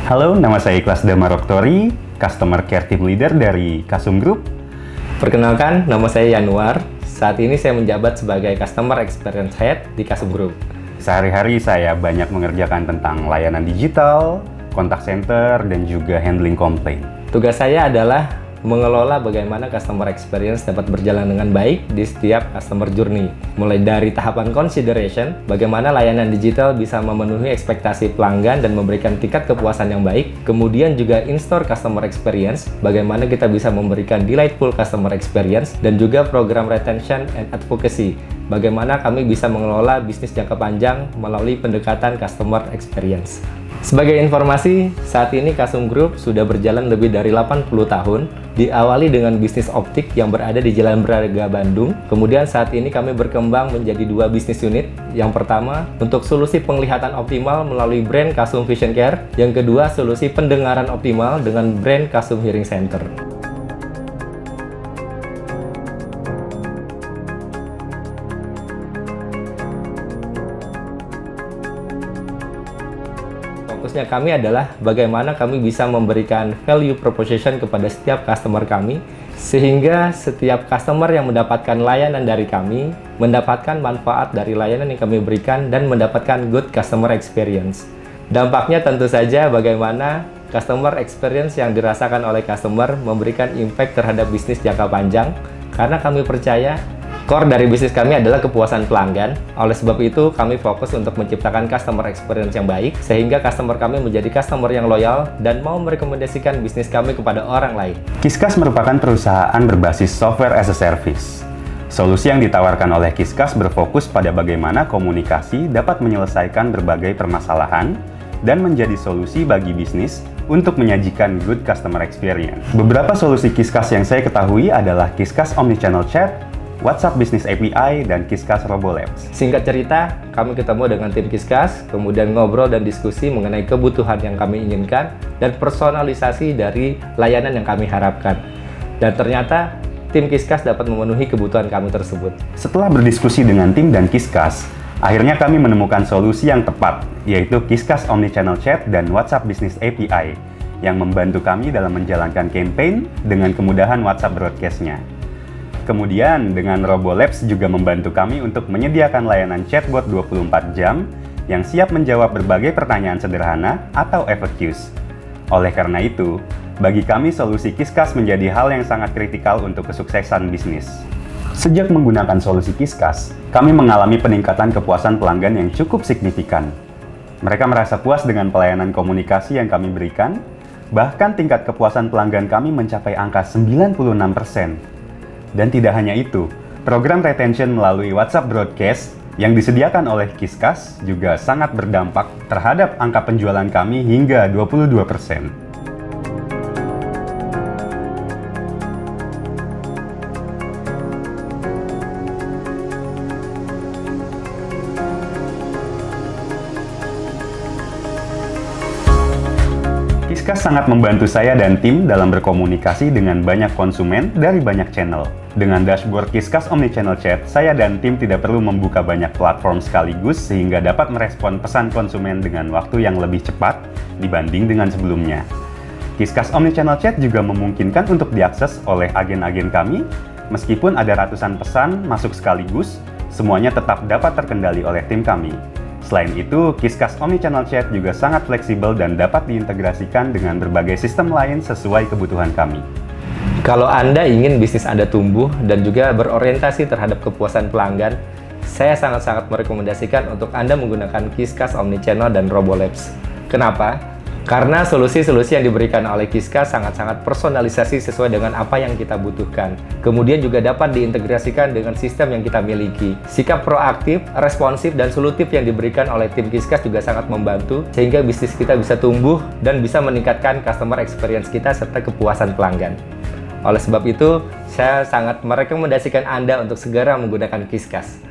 Halo, nama saya Ikhlas Damaroktori, Customer Care Team Leader dari Kasum Group. Perkenalkan, nama saya Yanuar. Saat ini saya menjabat sebagai Customer Experience Head di Kasum Group. Sehari-hari saya banyak mengerjakan tentang layanan digital, kontak center, dan juga handling komplain. Tugas saya adalah mengelola bagaimana customer experience dapat berjalan dengan baik di setiap customer journey. Mulai dari tahapan consideration, bagaimana layanan digital bisa memenuhi ekspektasi pelanggan dan memberikan tingkat kepuasan yang baik. Kemudian juga in-store customer experience, bagaimana kita bisa memberikan delightful customer experience, dan juga program retention and advocacy, bagaimana kami bisa mengelola bisnis jangka panjang melalui pendekatan customer experience. Sebagai informasi, saat ini Kasum Group sudah berjalan lebih dari 80 tahun, diawali dengan bisnis optik yang berada di Jalan Braga, Bandung. Kemudian saat ini kami berkembang menjadi 2 bisnis unit. Yang pertama, untuk solusi penglihatan optimal melalui brand Kasum Vision Care. Yang kedua, solusi pendengaran optimal dengan brand Kasum Hearing Center. Fokusnya kami adalah bagaimana kami bisa memberikan value proposition kepada setiap customer kami, sehingga setiap customer yang mendapatkan layanan dari kami mendapatkan manfaat dari layanan yang kami berikan dan mendapatkan good customer experience. Dampaknya tentu saja bagaimana customer experience yang dirasakan oleh customer memberikan impact terhadap bisnis jangka panjang, karena kami percaya core dari bisnis kami adalah kepuasan pelanggan. Oleh sebab itu, kami fokus untuk menciptakan customer experience yang baik, sehingga customer kami menjadi customer yang loyal dan mau merekomendasikan bisnis kami kepada orang lain. Kiskas merupakan perusahaan berbasis software as a service. Solusi yang ditawarkan oleh Kiskas berfokus pada bagaimana komunikasi dapat menyelesaikan berbagai permasalahan dan menjadi solusi bagi bisnis untuk menyajikan good customer experience. Beberapa solusi Kiskas yang saya ketahui adalah Kiskas Omnichannel Chat, WhatsApp Business API, dan Kiskas RoboLabs. Singkat cerita, kami ketemu dengan tim Kiskas, kemudian ngobrol dan diskusi mengenai kebutuhan yang kami inginkan dan personalisasi dari layanan yang kami harapkan. Dan ternyata, tim Kiskas dapat memenuhi kebutuhan kami tersebut. Setelah berdiskusi dengan tim dan Kiskas, akhirnya kami menemukan solusi yang tepat, yaitu Kiskas Omnichannel Chat dan WhatsApp Business API, yang membantu kami dalam menjalankan campaign dengan kemudahan WhatsApp broadcast-nya. Kemudian, dengan RoboLabs juga membantu kami untuk menyediakan layanan chatbot 24 jam yang siap menjawab berbagai pertanyaan sederhana atau FAQs. Oleh karena itu, bagi kami solusi Kiskas menjadi hal yang sangat kritikal untuk kesuksesan bisnis. Sejak menggunakan solusi Kiskas, kami mengalami peningkatan kepuasan pelanggan yang cukup signifikan. Mereka merasa puas dengan pelayanan komunikasi yang kami berikan, bahkan tingkat kepuasan pelanggan kami mencapai angka 96%. Dan tidak hanya itu, program retention melalui WhatsApp Broadcast yang disediakan oleh Kiskas juga sangat berdampak terhadap angka penjualan kami hingga 22%. Kiskas sangat membantu saya dan tim dalam berkomunikasi dengan banyak konsumen dari banyak channel. Dengan dashboard Kiskas Omnichannel Chat, saya dan tim tidak perlu membuka banyak platform sekaligus sehingga dapat merespon pesan konsumen dengan waktu yang lebih cepat dibanding dengan sebelumnya. Kiskas Omnichannel Chat juga memungkinkan untuk diakses oleh agen-agen kami. Meskipun ada ratusan pesan masuk sekaligus, semuanya tetap dapat terkendali oleh tim kami. Selain itu, Kiskas Omnichannel Chat juga sangat fleksibel dan dapat diintegrasikan dengan berbagai sistem lain sesuai kebutuhan kami. Kalau Anda ingin bisnis Anda tumbuh dan juga berorientasi terhadap kepuasan pelanggan, saya sangat-sangat merekomendasikan untuk Anda menggunakan Kiskas Omnichannel dan RoboLabs. Kenapa? Karena solusi-solusi yang diberikan oleh Kiskas sangat-sangat personalisasi sesuai dengan apa yang kita butuhkan. Kemudian juga dapat diintegrasikan dengan sistem yang kita miliki. Sikap proaktif, responsif, dan solutif yang diberikan oleh tim Kiskas juga sangat membantu, sehingga bisnis kita bisa tumbuh dan bisa meningkatkan customer experience kita serta kepuasan pelanggan. Oleh sebab itu, saya sangat merekomendasikan Anda untuk segera menggunakan Kiskas.